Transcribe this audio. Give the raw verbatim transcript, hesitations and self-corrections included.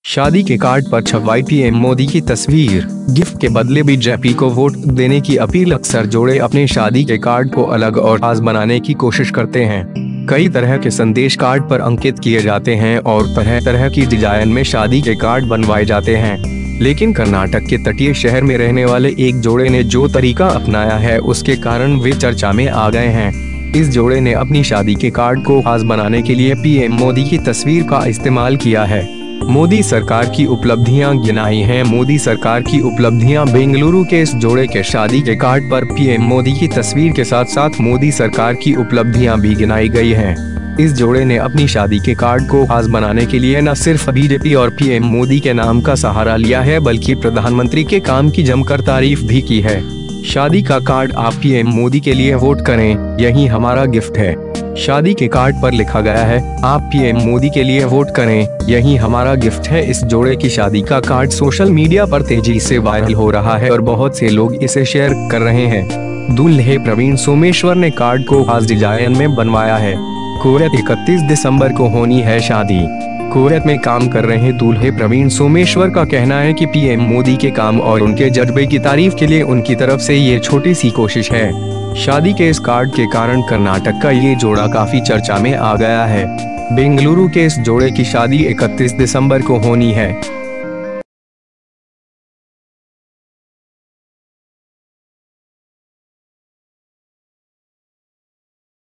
शादी के कार्ड पर छपवाई पीएम मोदी की तस्वीर। गिफ्ट के बदले बीजेपी को वोट देने की अपील। अक्सर जोड़े अपने शादी के कार्ड को अलग और खास बनाने की कोशिश करते हैं। कई तरह के संदेश कार्ड पर अंकित किए जाते हैं और तरह तरह की डिजाइन में शादी के कार्ड बनवाए जाते हैं। लेकिन कर्नाटक के तटीय शहर में रहने वाले एक जोड़े ने जो तरीका अपनाया है उसके कारण वे चर्चा में आ गए हैं। इस जोड़े ने अपनी शादी के कार्ड को खास बनाने के लिए पीएम मोदी की तस्वीर का इस्तेमाल किया है। मोदी सरकार की उपलब्धियां गिनाई हैं। मोदी सरकार की उपलब्धियां। बेंगलुरु के इस जोड़े के शादी के कार्ड पर पीएम मोदी की तस्वीर के साथ साथ मोदी सरकार की उपलब्धियां भी गिनाई गई हैं। इस जोड़े ने अपनी शादी के कार्ड को खास बनाने के लिए न सिर्फ बीजेपी और पीएम मोदी के नाम का सहारा लिया है बल्कि प्रधानमंत्री के काम की जमकर तारीफ भी की है। शादी का कार्ड आप पीएम मोदी के लिए वोट करें, यही हमारा गिफ्ट है। शादी के कार्ड पर लिखा गया है, आप पीएम मोदी के लिए वोट करें, यही हमारा गिफ्ट है। इस जोड़े की शादी का कार्ड सोशल मीडिया पर तेजी से वायरल हो रहा है और बहुत से लोग इसे शेयर कर रहे हैं। दूल्हे प्रवीण सोमेश्वर ने कार्ड को खास डिजाइन में बनवाया है। कुवैत इकतीस दिसंबर को होनी है शादी। कुवैत में काम कर रहे दूल्हे प्रवीण सोमेश्वर का कहना है कि पीएम मोदी के काम और उनके जज्बे की तारीफ के लिए उनकी तरफ से ये छोटी सी कोशिश है। शादी के इस कार्ड के कारण कर्नाटक का ये जोड़ा काफी चर्चा में आ गया है। बेंगलुरु के इस जोड़े की शादी इकतीस दिसंबर को होनी है।